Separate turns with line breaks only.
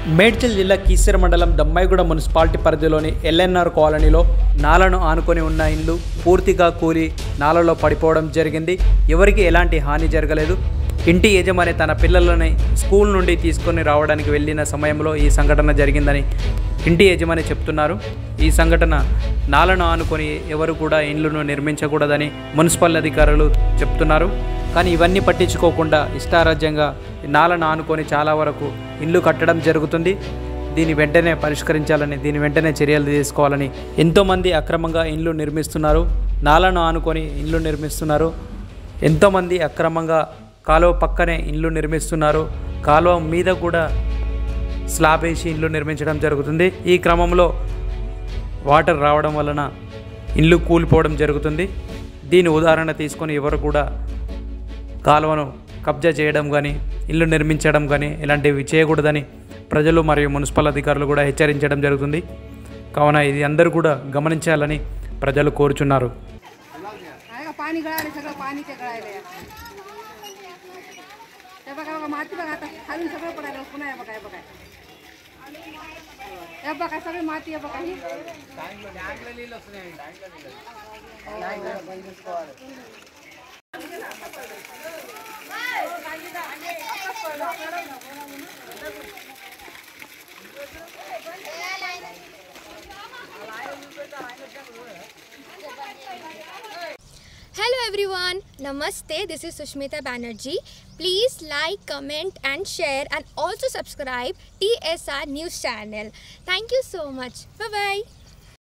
మేడ్చల్ జిల్లా కీసర మండలం దమ్మాయిగూడ మున్సిపాలిటీ పరిధిలోని ఎల్ఎన్ఆర్ కాలనీలో నాలను ఆనుకొని ఉన్న ఇల్లు పూర్తిగా కూలి నాలలో పడిపోవడం జరిగింది. ఎవరికి ఎలాంటి హాని జరగలేదు. ఇంటి యజమాని తన పిల్లలని స్కూల్ నుండి తీసుకొని రావడానికి వెళ్ళిన సమయంలో ఈ సంఘటన జరిగిందని ఇంటి యజమాని చెప్తున్నారు. ఈ సంఘటన నాలను ఆనుకొని ఎవరు కూడా ఇండ్లను నిర్మించకూడదని మున్సిపల్ అధికారులు చెప్తున్నారు. కానీ ఇవన్నీ పట్టించుకోకుండా ఇష్టారాజ్యంగా నాలను ఆనుకొని చాలా వరకు ఇల్లు కట్టడం జరుగుతుంది. దీని వెంటనే పరిష్కరించాలని, దీని వెంటనే చర్యలు తీసుకోవాలని ఎంతోమంది అక్రమంగా ఇండ్లు నిర్మిస్తున్నారు. నాలను ఆనుకొని ఇండ్లు నిర్మిస్తున్నారు. ఎంతోమంది అక్రమంగా కాలువ పక్కనే ఇండ్లు నిర్మిస్తున్నారు. కాలువ మీద కూడా స్లాబ్ వేసి ఇండ్లు నిర్మించడం జరుగుతుంది. ఈ క్రమంలో వాటర్ రావడం వలన ఇల్లు కూలిపోవడం జరుగుతుంది. దీని ఉదాహరణ తీసుకొని ఎవరు కూడా కాలువను కబ్జా చేయడం కానీ, ఇల్లు నిర్మించడం కానీ ఇలాంటివి చేయకూడదని ప్రజలు మరియు మున్సిపల్ అధికారులు కూడా హెచ్చరించడం జరుగుతుంది. కావున ఇది అందరూ కూడా గమనించాలని ప్రజలు కోరుచున్నారు.
Hello everyone, Namaste, this is Sushmita Banerjee. Please like, comment and share and also subscribe TSR News channel. Thank you so much. Bye bye.